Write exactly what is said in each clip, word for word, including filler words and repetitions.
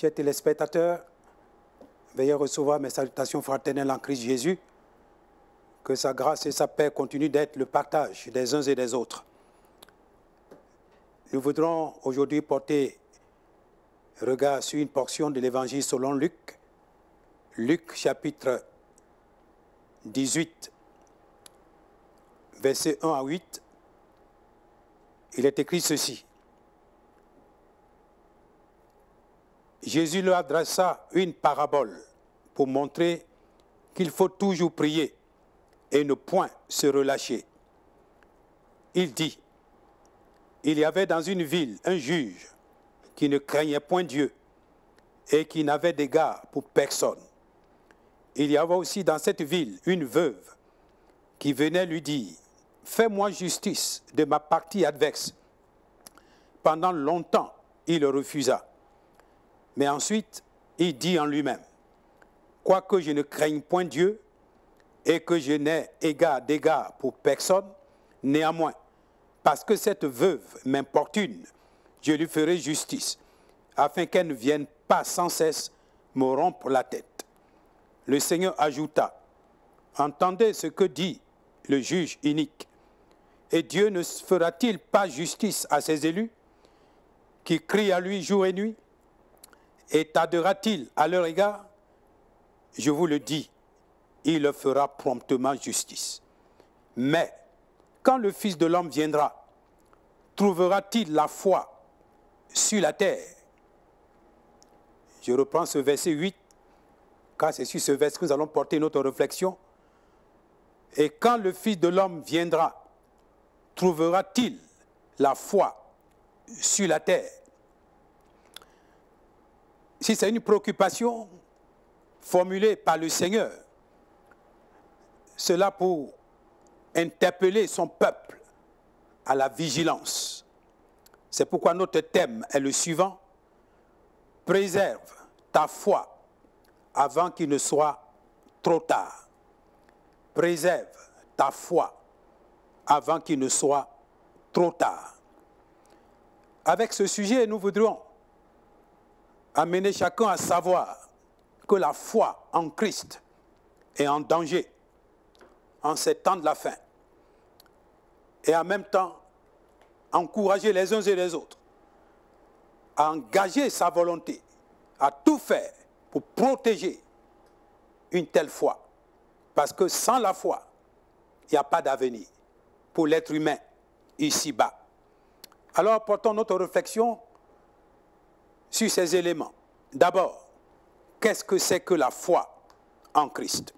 Chers téléspectateurs, veuillez recevoir mes salutations fraternelles en Christ Jésus. Que sa grâce et sa paix continuent d'être le partage des uns et des autres. Nous voudrons aujourd'hui porter regard sur une portion de l'Évangile selon Luc, Luc chapitre dix-huit, versets un à huit. Il est écrit ceci. Jésus leur adressa une parabole pour montrer qu'il faut toujours prier et ne point se relâcher. Il dit, il y avait dans une ville un juge qui ne craignait point Dieu et qui n'avait d'égard pour personne. Il y avait aussi dans cette ville une veuve qui venait lui dire, fais-moi justice de ma partie adverse. Pendant longtemps, il refusa. Mais ensuite, il dit en lui-même, quoique je ne craigne point Dieu et que je n'ai égard d'égard pour personne, néanmoins, parce que cette veuve m'importune, je lui ferai justice, afin qu'elle ne vienne pas sans cesse me rompre la tête. Le Seigneur ajouta, entendez ce que dit le juge inique. Et Dieu ne fera-t-il pas justice à ses élus, qui crient à lui jour et nuit? Et tardera-t-il à leur égard? Je vous le dis, il leur fera promptement justice. Mais quand le Fils de l'homme viendra, trouvera-t-il la foi sur la terre? Je reprends ce verset huit, car c'est sur ce verset que nous allons porter notre réflexion. Et quand le Fils de l'homme viendra, trouvera-t-il la foi sur la terre? Si c'est une préoccupation formulée par le Seigneur, cela pour interpeller son peuple à la vigilance. C'est pourquoi notre thème est le suivant. Préserve ta foi avant qu'il ne soit trop tard. Préserve ta foi avant qu'il ne soit trop tard. Avec ce sujet, nous voudrions amener chacun à savoir que la foi en Christ est en danger en ces temps de la fin. Et en même temps, encourager les uns et les autres à engager sa volonté, à tout faire pour protéger une telle foi. Parce que sans la foi, il n'y a pas d'avenir pour l'être humain ici-bas. Alors portons notre réflexion sur ces éléments. D'abord, qu'est-ce que c'est que la foi en Christ?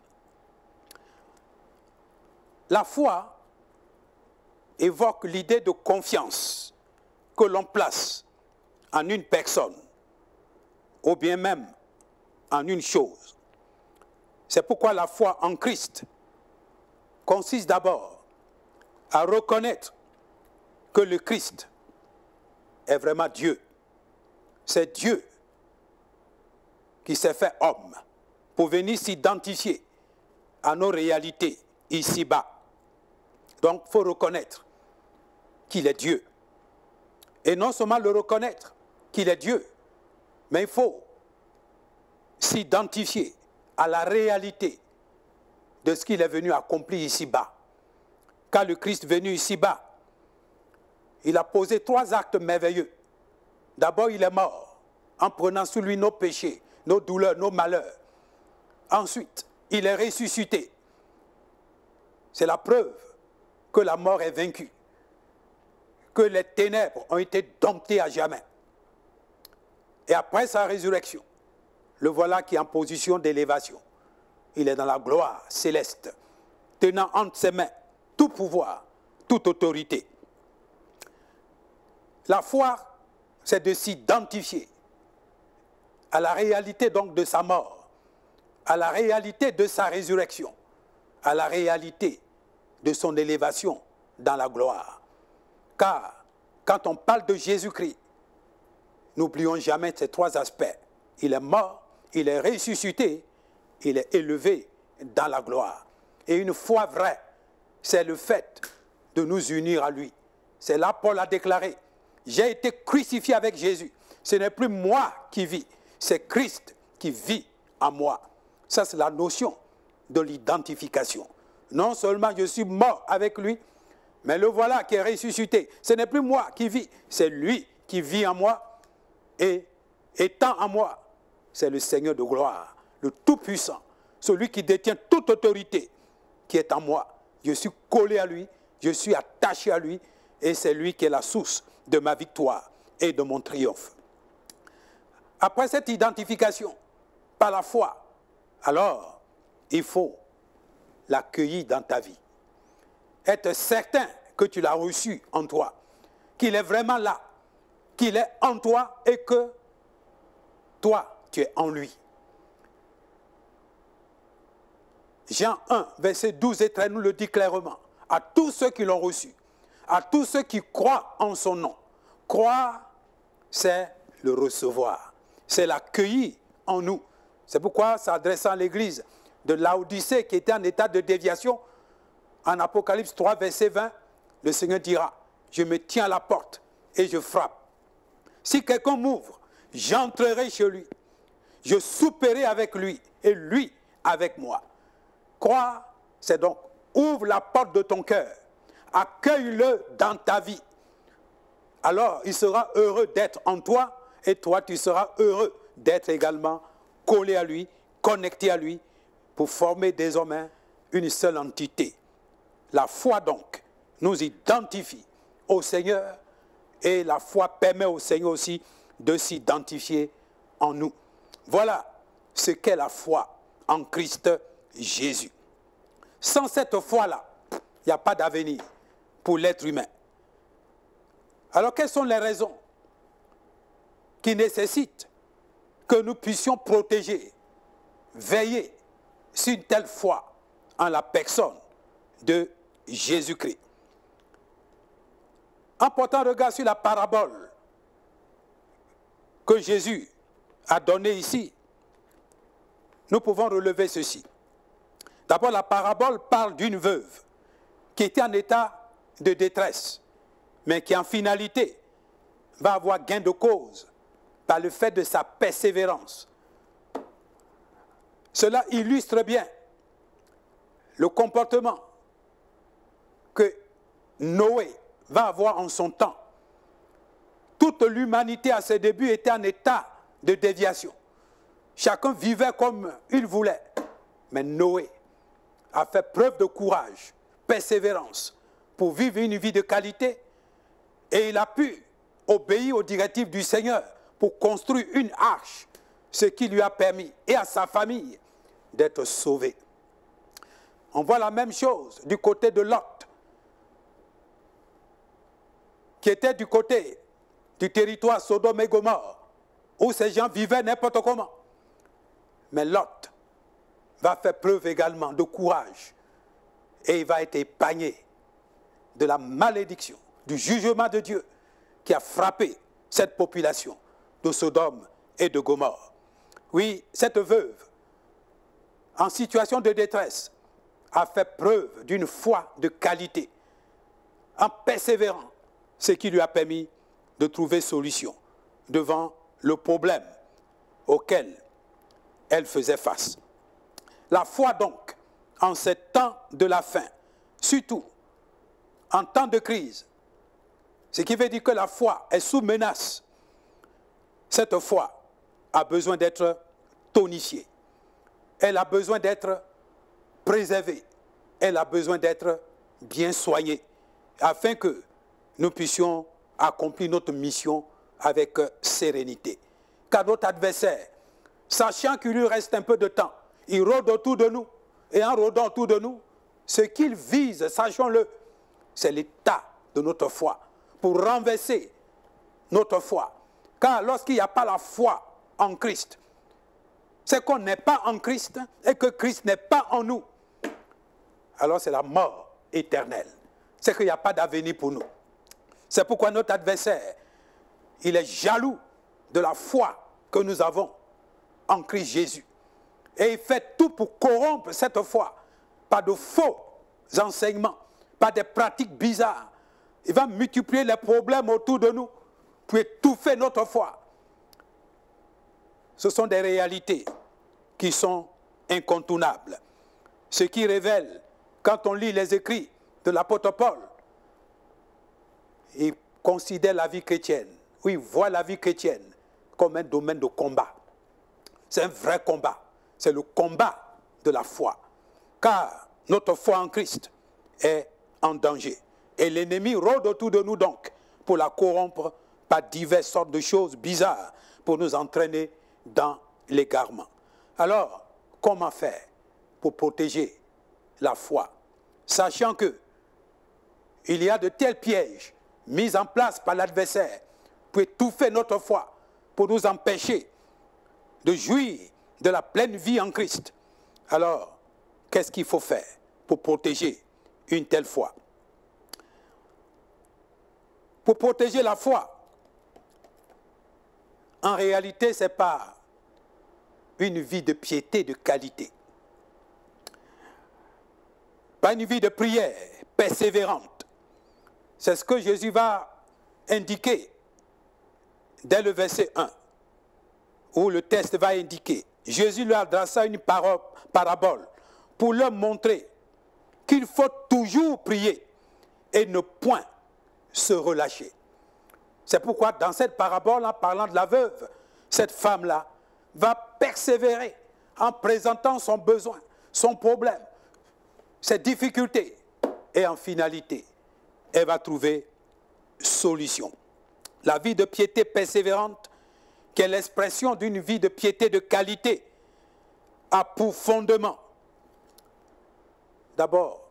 La foi évoque l'idée de confiance que l'on place en une personne ou bien même en une chose. C'est pourquoi la foi en Christ consiste d'abord à reconnaître que le Christ est vraiment Dieu. C'est Dieu qui s'est fait homme pour venir s'identifier à nos réalités ici-bas. Donc, il faut reconnaître qu'il est Dieu. Et non seulement le reconnaître qu'il est Dieu, mais il faut s'identifier à la réalité de ce qu'il est venu accomplir ici-bas. Quand le Christ est venu ici-bas, il a posé trois actes merveilleux. D'abord, il est mort en prenant sur lui nos péchés, nos douleurs, nos malheurs. Ensuite, il est ressuscité. C'est la preuve que la mort est vaincue, que les ténèbres ont été domptées à jamais. Et après sa résurrection, le voilà qui est en position d'élévation. Il est dans la gloire céleste, tenant entre ses mains tout pouvoir, toute autorité. La foi, c'est de s'identifier à la réalité donc de sa mort, à la réalité de sa résurrection, à la réalité de son élévation dans la gloire. Car quand on parle de Jésus-Christ, n'oublions jamais ces trois aspects. Il est mort, il est ressuscité, il est élevé dans la gloire. Et une foi vraie, c'est le fait de nous unir à lui. C'est là Paul a déclaré, j'ai été crucifié avec Jésus. Ce n'est plus moi qui vis, c'est Christ qui vit en moi. Ça, c'est la notion de l'identification. Non seulement je suis mort avec lui, mais le voilà qui est ressuscité. Ce n'est plus moi qui vis, c'est lui qui vit en moi. Et étant en moi, c'est le Seigneur de gloire, le Tout-Puissant, celui qui détient toute autorité qui est en moi. Je suis collé à lui, je suis attaché à lui, et c'est lui qui est la source de ma victoire et de mon triomphe. Après cette identification par la foi, alors il faut l'accueillir dans ta vie. Être certain que tu l'as reçu en toi, qu'il est vraiment là, qu'il est en toi et que toi, tu es en lui. Jean un, versets douze et treize nous le dit clairement. À tous ceux qui l'ont reçu, à tous ceux qui croient en son nom. Croire, c'est le recevoir, c'est l'accueillir en nous. C'est pourquoi, s'adressant à l'église de Laodicée qui était en état de déviation, en Apocalypse trois, verset vingt, le Seigneur dira, je me tiens à la porte et je frappe. Si quelqu'un m'ouvre, j'entrerai chez lui, je souperai avec lui et lui avec moi. Croire, c'est donc ouvre la porte de ton cœur, accueille-le dans ta vie. Alors, il sera heureux d'être en toi et toi, tu seras heureux d'être également collé à lui, connecté à lui, pour former désormais une seule entité. La foi donc nous identifie au Seigneur et la foi permet au Seigneur aussi de s'identifier en nous. Voilà ce qu'est la foi en Christ Jésus. Sans cette foi-là, il n'y a pas d'avenir pour l'être humain. Alors quelles sont les raisons qui nécessitent que nous puissions protéger, veiller sur une telle foi en la personne de Jésus-Christ? En portant regard sur la parabole que Jésus a donnée ici, nous pouvons relever ceci. D'abord, la parabole parle d'une veuve qui était en état de détresse, mais qui en finalité va avoir gain de cause par le fait de sa persévérance. Cela illustre bien le comportement que Noé va avoir en son temps. Toute l'humanité à ses débuts était en état de déviation. Chacun vivait comme il voulait. Mais Noé a fait preuve de courage, persévérance, pour vivre une vie de qualité. Et il a pu obéir aux directives du Seigneur pour construire une arche, ce qui lui a permis, et à sa famille, d'être sauvé. On voit la même chose du côté de Lot, qui était du côté du territoire Sodome et Gomorrhe, où ces gens vivaient n'importe comment. Mais Lot va faire preuve également de courage et il va être épargné de la malédiction, du jugement de Dieu qui a frappé cette population de Sodome et de Gomorrhe. Oui, cette veuve, en situation de détresse, a fait preuve d'une foi de qualité, en persévérant, ce qui lui a permis de trouver solution devant le problème auquel elle faisait face. La foi donc, en ces temps de la fin, surtout en temps de crise, ce qui veut dire que la foi est sous menace, cette foi a besoin d'être tonifiée, elle a besoin d'être préservée, elle a besoin d'être bien soignée, afin que nous puissions accomplir notre mission avec sérénité. Car notre adversaire, sachant qu'il lui reste un peu de temps, il rôde autour de nous, et en rôdant autour de nous, ce qu'il vise, sachons-le, c'est l'état de notre foi, pour renverser notre foi. Car lorsqu'il n'y a pas la foi en Christ, c'est qu'on n'est pas en Christ et que Christ n'est pas en nous. Alors c'est la mort éternelle. C'est qu'il n'y a pas d'avenir pour nous. C'est pourquoi notre adversaire, il est jaloux de la foi que nous avons en Christ Jésus. Et il fait tout pour corrompre cette foi par de faux enseignements, par des pratiques bizarres. Il va multiplier les problèmes autour de nous pour étouffer notre foi. ce sont des réalités qui sont incontournables. Ce qui révèle, quand on lit les écrits de l'apôtre Paul, il considère la vie chrétienne, ou il voit la vie chrétienne comme un domaine de combat. C'est un vrai combat. C'est le combat de la foi. Car notre foi en Christ est en danger. Et l'ennemi rôde autour de nous donc pour la corrompre par diverses sortes de choses bizarres pour nous entraîner dans l'égarement. Alors, comment faire pour protéger la foi, sachant que il y a de tels pièges mis en place par l'adversaire pour étouffer notre foi, pour nous empêcher de jouir de la pleine vie en Christ. Alors, qu'est-ce qu'il faut faire pour protéger une telle foi? Pour protéger la foi, en réalité, c'est pas une vie de piété de qualité. Pas une vie de prière persévérante. C'est ce que Jésus va indiquer dès le verset un, où le texte va indiquer. Jésus lui adressa une parabole pour leur montrer qu'il faut toujours prier et ne point se relâcher. C'est pourquoi dans cette parabole, en parlant de la veuve, cette femme-là va persévérer en présentant son besoin, son problème, ses difficultés, et en finalité, elle va trouver solution. La vie de piété persévérante, qui est l'expression d'une vie de piété de qualité, a pour fondement, d'abord,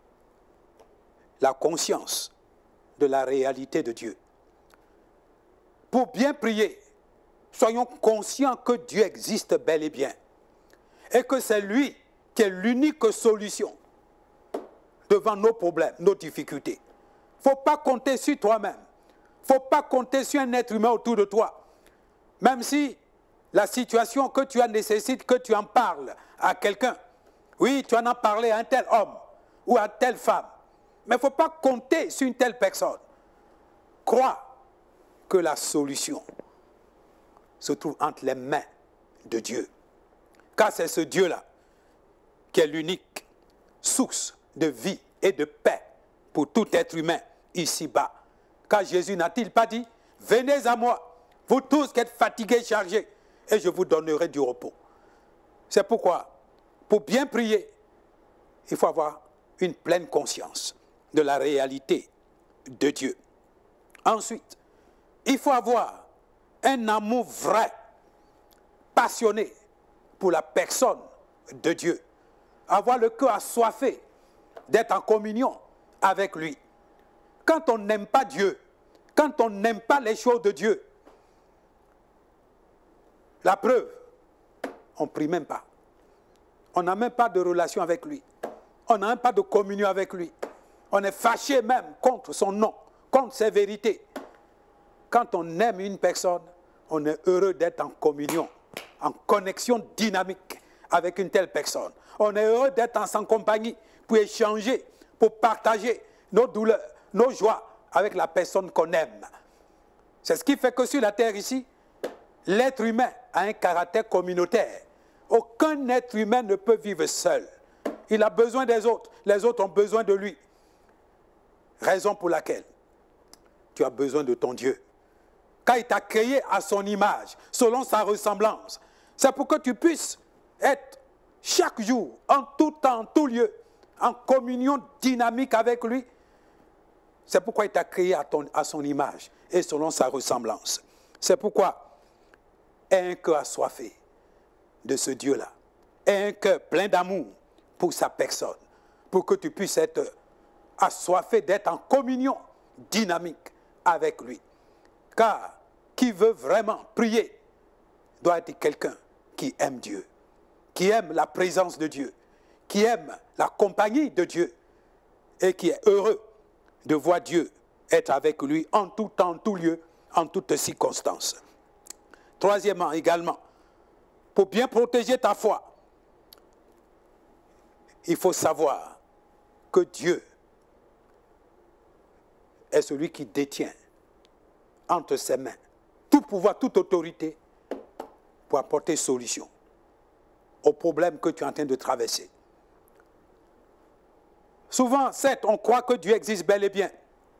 la conscience de la réalité de Dieu. Pour bien prier, soyons conscients que Dieu existe bel et bien et que c'est lui qui est l'unique solution devant nos problèmes, nos difficultés. Il ne faut pas compter sur toi-même. Il ne faut pas compter sur un être humain autour de toi. Même si la situation que tu as nécessite que tu en parles à quelqu'un. Oui, tu en as parlé à un tel homme ou à telle femme. Mais il ne faut pas compter sur une telle personne. Crois que la solution se trouve entre les mains de Dieu. Car c'est ce Dieu-là qui est l'unique source de vie et de paix pour tout être humain ici-bas. Car Jésus n'a-t-il pas dit, « Venez à moi, vous tous qui êtes fatigués et chargés, et je vous donnerai du repos. » C'est pourquoi, pour bien prier, il faut avoir une pleine conscience de la réalité de Dieu. Ensuite, il faut avoir un amour vrai, passionné pour la personne de Dieu. Avoir le cœur assoiffé d'être en communion avec lui. Quand on n'aime pas Dieu, quand on n'aime pas les choses de Dieu, la preuve, on ne prie même pas. On n'a même pas de relation avec lui. On n'a même pas de communion avec lui. On est fâché même contre son nom, contre ses vérités. Quand on aime une personne, on est heureux d'être en communion, en connexion dynamique avec une telle personne. On est heureux d'être en sa compagnie pour échanger, pour partager nos douleurs, nos joies avec la personne qu'on aime. C'est ce qui fait que sur la terre ici, l'être humain a un caractère communautaire. Aucun être humain ne peut vivre seul. Il a besoin des autres. Les autres ont besoin de lui. Raison pour laquelle tu as besoin de ton Dieu. Car il t'a créé à son image, selon sa ressemblance. C'est pour que tu puisses être chaque jour, en tout temps, en tout lieu, en communion dynamique avec lui. C'est pourquoi il t'a créé à, ton, à son image et selon sa ressemblance. C'est pourquoi aie un cœur assoiffé de ce Dieu-là. Aie un cœur plein d'amour pour sa personne, pour que tu puisses être assoiffé d'être en communion dynamique avec lui. Car qui veut vraiment prier doit être quelqu'un qui aime Dieu, qui aime la présence de Dieu, qui aime la compagnie de Dieu et qui est heureux de voir Dieu être avec lui en tout temps, en tout lieu, en toutes circonstances. Troisièmement, également, pour bien protéger ta foi, il faut savoir que Dieu est celui qui détient entre ses mains tout pouvoir, toute autorité pour apporter solution au problème que tu es en train de traverser. Souvent, certes, on croit que Dieu existe bel et bien.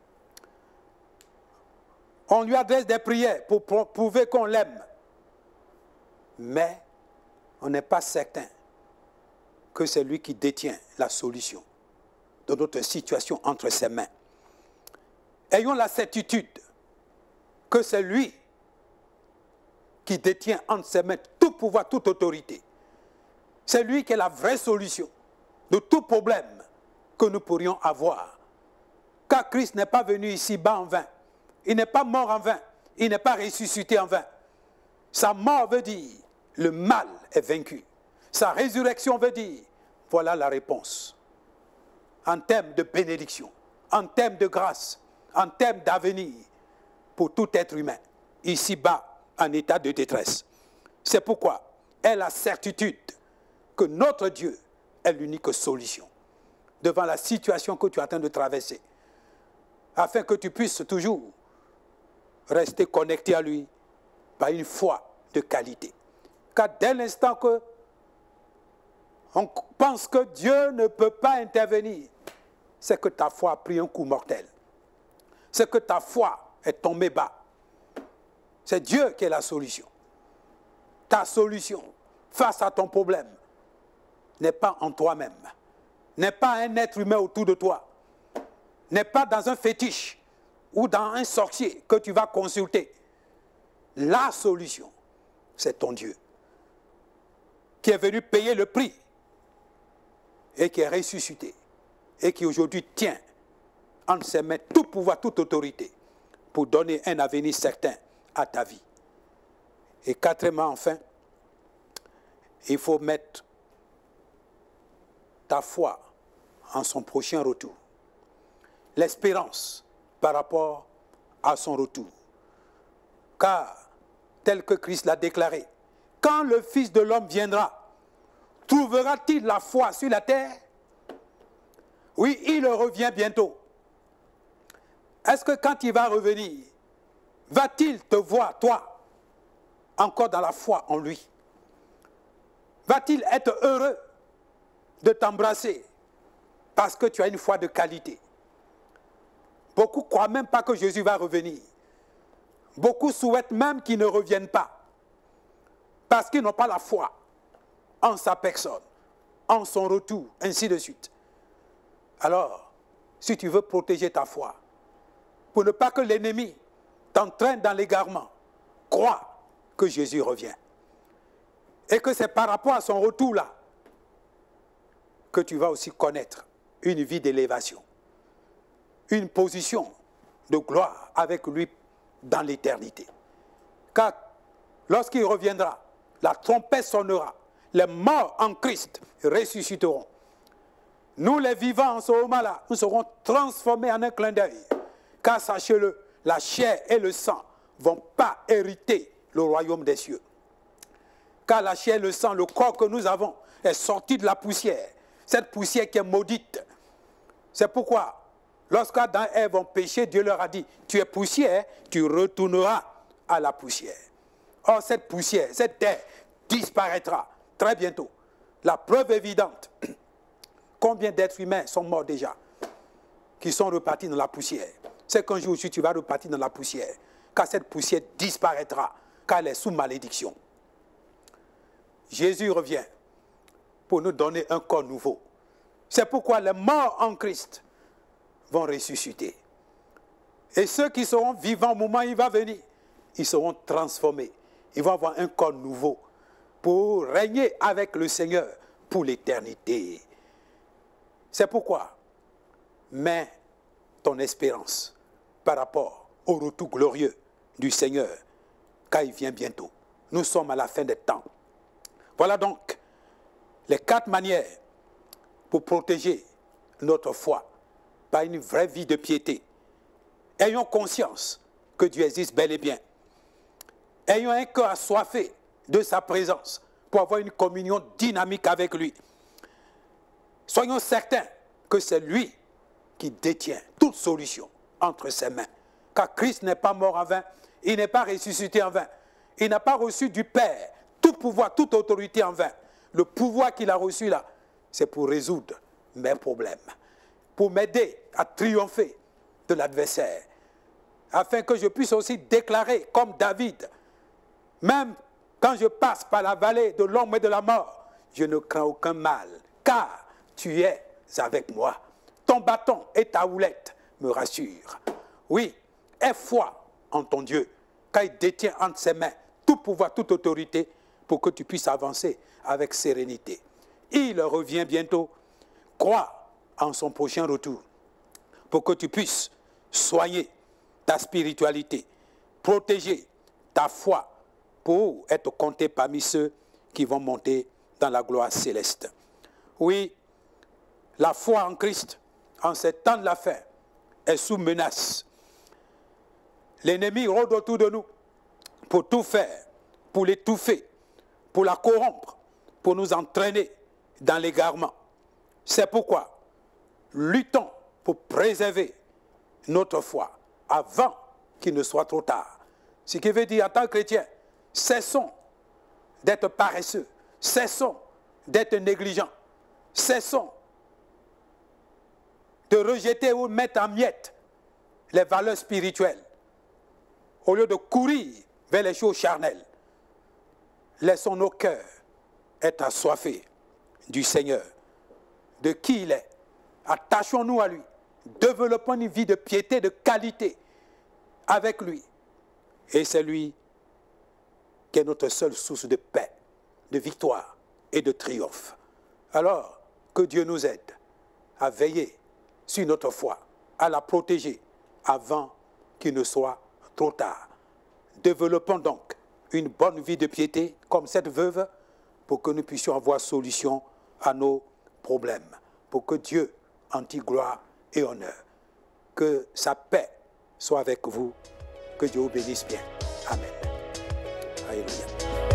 On lui adresse des prières pour prouver qu'on l'aime. Mais on n'est pas certain que c'est lui qui détient la solution de notre situation entre ses mains. Ayons la certitude que c'est lui qui détient entre ses mains tout pouvoir, toute autorité. C'est lui qui est la vraie solution de tout problème que nous pourrions avoir. Car Christ n'est pas venu ici-bas en vain. Il n'est pas mort en vain. Il n'est pas ressuscité en vain. Sa mort veut dire le mal est vaincu. Sa résurrection veut dire voilà la réponse. En termes de bénédiction, en termes de grâce, en termes d'avenir pour tout être humain, ici-bas en état de détresse. C'est pourquoi elle a la certitude que notre Dieu est l'unique solution devant la situation que tu es en train de traverser, afin que tu puisses toujours rester connecté à lui par une foi de qualité. Car dès l'instant que on pense que Dieu ne peut pas intervenir, c'est que ta foi a pris un coup mortel. C'est que ta foi est tombée bas. C'est Dieu qui est la solution. Ta solution face à ton problème n'est pas en toi-même, n'est pas un être humain autour de toi, n'est pas dans un fétiche ou dans un sorcier que tu vas consulter. La solution, c'est ton Dieu, qui est venu payer le prix et qui est ressuscité et qui aujourd'hui tient entre ses mains tout pouvoir, toute autorité pour donner un avenir certain à ta vie. Et quatrièmement, enfin, il faut mettre ta foi en son prochain retour. L'espérance par rapport à son retour. Car, tel que Christ l'a déclaré, quand le Fils de l'homme viendra, trouvera-t-il la foi sur la terre? Oui, il revient bientôt. Est-ce que quand il va revenir, va-t-il te voir, toi, encore dans la foi en lui? Va-t-il être heureux de t'embrasser parce que tu as une foi de qualité? Beaucoup ne croient même pas que Jésus va revenir. Beaucoup souhaitent même qu'il ne revienne pas parce qu'ils n'ont pas la foi en sa personne, en son retour, ainsi de suite. Alors, si tu veux protéger ta foi, pour ne pas que l'ennemi t'entraîne dans l'égarement, crois que Jésus revient. Et que c'est par rapport à son retour là que tu vas aussi connaître une vie d'élévation, une position de gloire avec lui dans l'éternité. Car lorsqu'il reviendra, la trompette sonnera, les morts en Christ ressusciteront. Nous les vivants en ce moment-là, nous serons transformés en un clin d'œil. Car sachez-le, la chair et le sang ne vont pas hériter le royaume des cieux. Car la chair et le sang, le corps que nous avons, est sorti de la poussière. Cette poussière qui est maudite. C'est pourquoi, lorsqu'Adam et Ève ont péché, Dieu leur a dit, tu es poussière, tu retourneras à la poussière. Or, cette poussière, cette terre disparaîtra très bientôt. La preuve évidente, combien d'êtres humains sont morts déjà, qui sont repartis dans la poussière? C'est qu'un jour aussi tu vas repartir dans la poussière, car cette poussière disparaîtra, car elle est sous malédiction. Jésus revient pour nous donner un corps nouveau. C'est pourquoi les morts en Christ vont ressusciter. Et ceux qui seront vivants au moment où il va venir, ils seront transformés. Ils vont avoir un corps nouveau pour régner avec le Seigneur pour l'éternité. C'est pourquoi, mets ton espérance par rapport au retour glorieux du Seigneur, car il vient bientôt. Nous sommes à la fin des temps. Voilà donc les quatre manières pour protéger notre foi par une vraie vie de piété. Ayons conscience que Dieu existe bel et bien. Ayons un cœur assoiffé de sa présence pour avoir une communion dynamique avec lui. Soyons certains que c'est lui qui détient toute solution entre ses mains. Car Christ n'est pas mort en vain, il n'est pas ressuscité en vain. Il n'a pas reçu du Père toute tout pouvoir, toute autorité en vain. Le pouvoir qu'il a reçu là, c'est pour résoudre mes problèmes, pour m'aider à triompher de l'adversaire, afin que je puisse aussi déclarer comme David, même quand je passe par la vallée de l'ombre et de la mort, je ne crains aucun mal, car tu es avec moi. Ton bâton et ta houlette me rassurent. Oui, aie foi en ton Dieu, car il détient entre ses mains tout pouvoir, toute autorité, pour que tu puisses avancer avec sérénité. Il revient bientôt. Crois en son prochain retour, pour que tu puisses soigner ta spiritualité, protéger ta foi, pour être compté parmi ceux qui vont monter dans la gloire céleste. Oui, la foi en Christ, en ces temps de la fin, est sous menace. L'ennemi rôde autour de nous pour tout faire, pour l'étouffer, pour la corrompre, pour nous entraîner dans l'égarement. C'est pourquoi luttons pour préserver notre foi avant qu'il ne soit trop tard. Ce qui veut dire, en tant que chrétien, cessons d'être paresseux, cessons d'être négligents, cessons de rejeter ou de mettre en miettes les valeurs spirituelles. Au lieu de courir vers les choses charnelles, laissons nos cœurs être assoiffés du Seigneur, de qui il est. Attachons-nous à lui, développons une vie de piété, de qualité avec lui. Et c'est lui qui est notre seule source de paix, de victoire et de triomphe. Alors, que Dieu nous aide à veiller sur notre foi, à la protéger avant qu'il ne soit trop tard. Développons donc une bonne vie de piété comme cette veuve pour que nous puissions avoir solution à nos problèmes, pour que Dieu en tire gloire et honneur. Que sa paix soit avec vous, que Dieu vous bénisse bien. Amen. Alléluia.